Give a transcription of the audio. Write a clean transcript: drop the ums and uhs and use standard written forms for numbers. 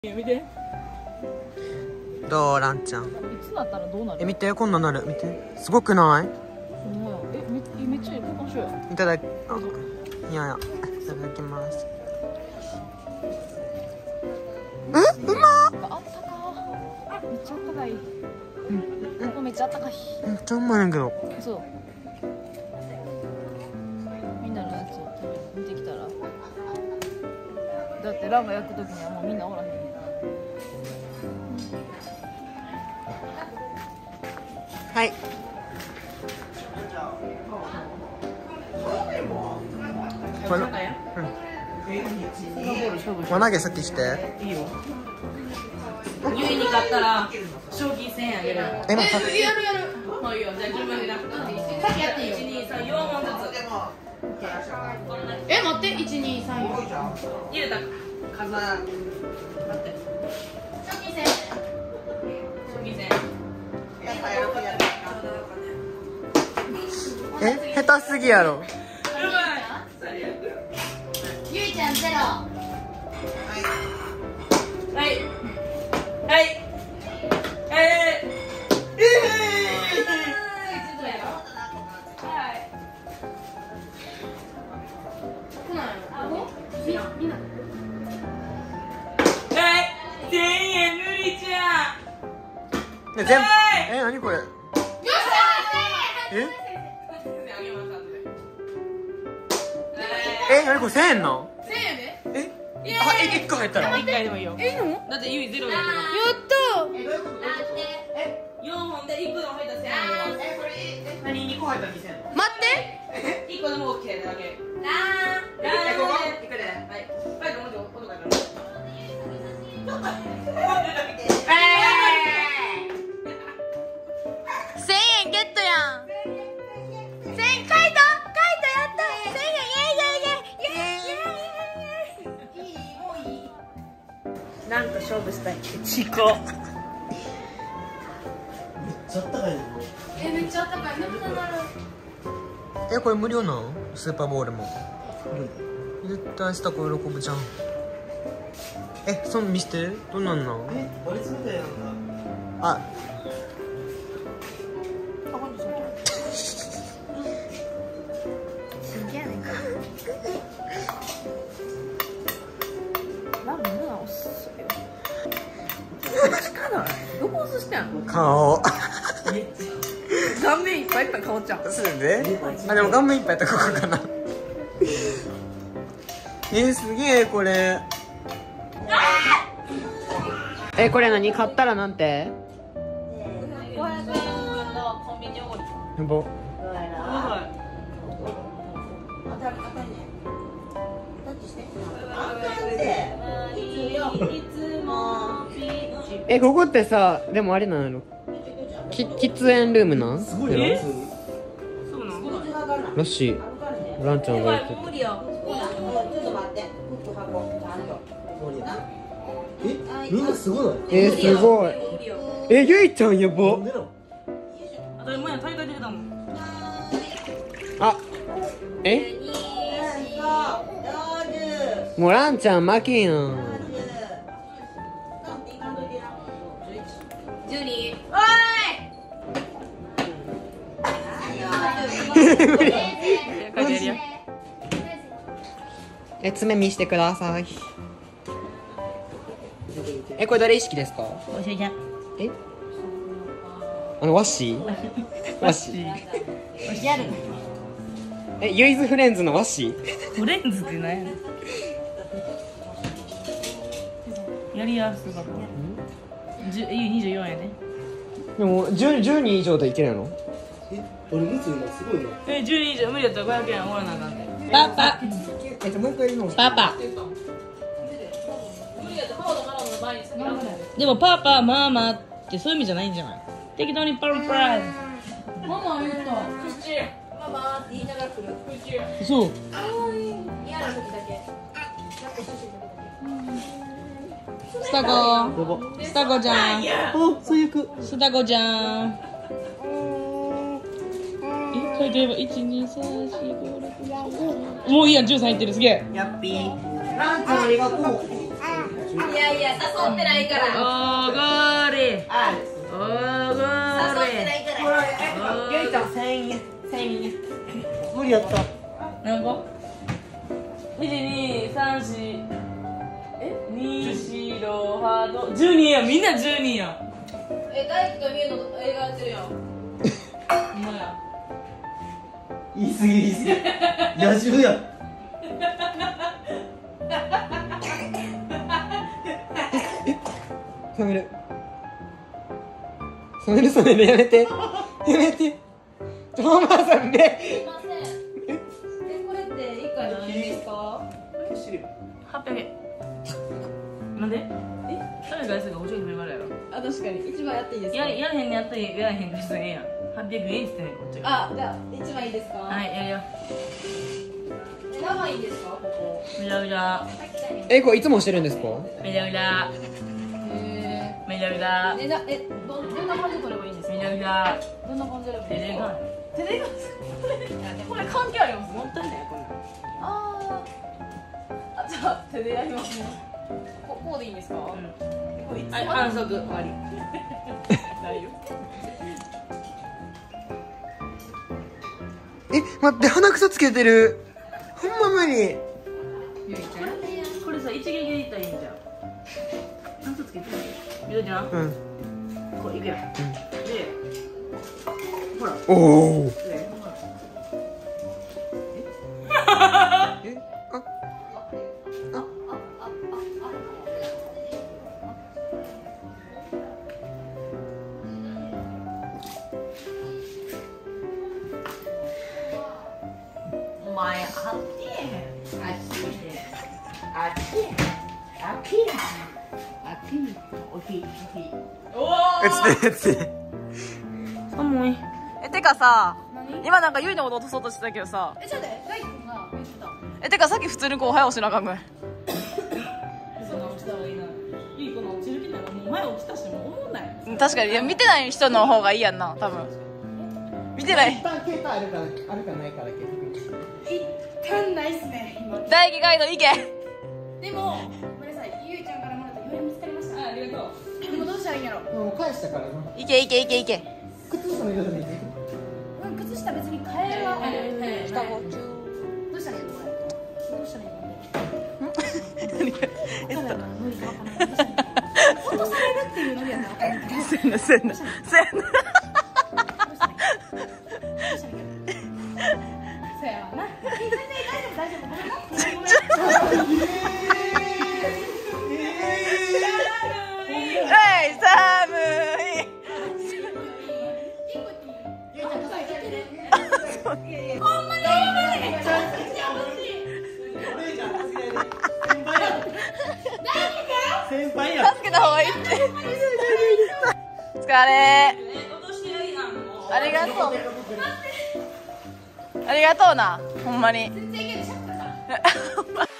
見て。 どうランちゃん。 いつなったらどうなる？ 見て、こんなんなる。見て、すごくない？ めっちゃいい。交換しようや。 いただき、いただきます。うまっ。 あったか。めっちゃあったかい。ここめっちゃあったかい。 めっちゃうまいんだけど。 そう。みんなのやつを見てきたら。だってランが焼くときにはもうみんなおらへん。 はい。この、輪投げ先して。 いいよ。ゆいに勝ったら賞金1000円あげる。 待って。 やる。もういいよ。じゃあ順番にな。先やっていいよ。1、2、3、4問ずつ。待って。1、2、3、4。入れた数。待って。賞金1000円。賞金1000円。 下手すぎやろ。 ゆいちゃんゼロ。はい。1000円無理じゃん。 全部。何これ。何これ1000円なん？ 1000円で？ 1個入ったら。 1回でもいいよ。いいの？だってゆいゼロだけど。やったー。4本で1個でも入ったら1000円あげます。 何2個入ったら2000円？ 待って。1個でも OK だけ。はい。もうちょっと音が鳴る。1000円ゲットやん。1000円書いたやった。1000円なんか勝負したい。チコ。 めっちゃあったかいね。 めっちゃあったかい。眠くなる。 これ無料なの？スーパーボールも。絶対スタコ喜ぶじゃん。その見して。どんなんなん？ あれ冷たいやんか。 あ。 どこ押してんの？ 顔。 顔面いっぱいいっぱい顔ちゃう。 そうで。でも顔面いっぱいやったらここかな。すげえこれ。これ何買ったらなんて？500円分のコンビニおごり。やば。ここってさ、でもあれなの？喫煙ルームなん？ すごいな。 そうなの？ らしい。ランちゃんが言ってた。 無理よ。 みんなすごない？ すごい。ゆいちゃんやば。 なんでなの？ 当たり前や、大会出てたもん。 もうランちゃん負けやん。 ジュリー。 爪見してください。これ誰意識ですか？ おしゃちゃん。 ワッシー？ワッシー。 おしゃる。 ユイズフレンズのワッシー？ フレンズって何やねん。やりやすかった。24やね。 でも10人以上でいけるの？ 俺むずいな、すごいな。 10人以上無理やったら500円おらなあかんね。パパ。 もう一回言うの？ パパ。でもパパ、ママってそういう意味じゃないんじゃない？適当にパラパラ。ママ言った。ママって言いながら来る。そう。嫌な時だけ。スタコちゃん。 最悪。 スタコちゃん。書いてれば1、2、3、4、5、6、7。もういいやん、13いってる。すげえ。 やっぴー。ランちゃんありがとう。 いやいや、誘ってないから。 おごりおごりゆいちゃん1000円無理やった何個 ?1,2,3,4 2,4,6,8 12やみんな12や大輝とみゆの映画やってるやん。 ほんまや言い過ぎ野獣や染めるやめておばあさんねすいません。これって1回でいいですか 800円なんで誰が安いかお正月もあるやろあ、確かに。一番やっていいですかやらへんのやったらやらへんかしたらええやん800円っつってねこっちがあ、じゃあ、一番いいですかはいやるよ長いんですかここ。 めちゃめちゃこれいつもしてるんですか？ めちゃめちゃめちゃめちゃどんな感じで撮ればいいんですかめちゃめちゃどんな感じで撮ればいいんですかテレビこれ関係ありますもったいないこれあ、じゃあ、手でやりますね。こうでいいんですかこれいつはい反則終わりないよ。 待って鼻くそつけてるほんま無理ゆいちゃんこれさ一撃でいったらいいんじゃん何つけてるゆいちゃんうんこれいくやんでほらおおでほらお前あって寒いてかさ、今なんかゆいのこと落とそうとしてたけどさ、 じゃあね、大輝くんが言ってた。 てかさっき普通にこう早押しなあかんぐらい。 そんな落ちた方がいいな。いい子の落ちる気ならもう前落ちたしもう思んない。 確かに、いや見てない人の方がいいやんな、多分。見てない一。旦携帯あるかないかだけ一旦ないっすね、今。 大輝ガイド行け。 でも、ごめんなさい、ゆいちゃんからもらった予約見つかりました。 ありがとう。 でもどうしたらいいんやろ。 もう返したからな行け。 靴下の色で見てうん、靴下別に変えるわ。 はい双子中。どうしたらいいのこれ。どうしたらいいの分からない。無理か分からない。どうしたらいいの落とされるっていうのでやったら分かるけど。 せんな。 どうしたらいいのどうしたらいいのそうやわな。全然大丈夫。ごめんな。ごめん。 寒い。 先輩や助けた方がいいって。お疲れ。ありがとう。ありがとうな、ほんまに。 全然いける。シャッターさん。